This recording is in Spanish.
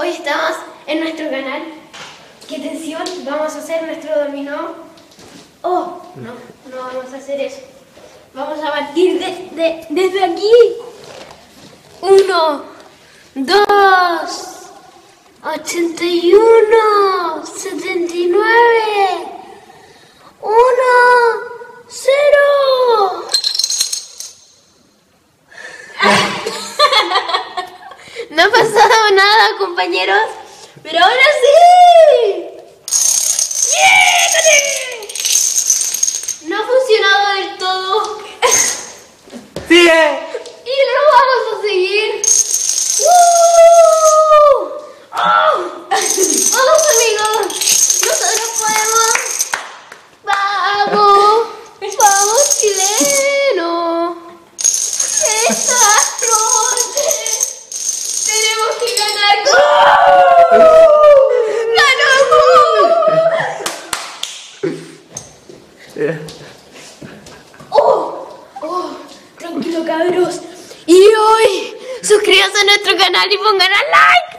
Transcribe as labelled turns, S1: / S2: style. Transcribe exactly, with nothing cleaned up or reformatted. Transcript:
S1: Hoy estamos en nuestro canal. ¡Qué tensión! Vamos a hacer nuestro dominó. Oh, no, no vamos a hacer eso. Vamos a partir de, de, desde aquí. Uno, dos, ochenta y uno, setenta y nueve, uno, cero. No ha pasado nada, compañeros, pero ahora sí. No ha funcionado del todo.
S2: ¡Sigue!
S1: Y lo vamos a seguir. ¡Uh! ¡Oh! ¡Vamos, amigos! ¡Nosotros podemos! ¡Vamos! ¡Vamos, chileno! ¡Esta noche tenemos que ganar! ¡Uh! ¡Ganamos! ¡Oh! ¡Oh! Tranquilo, cabros. Y hoy, suscríbanse a nuestro canal y pongan a like.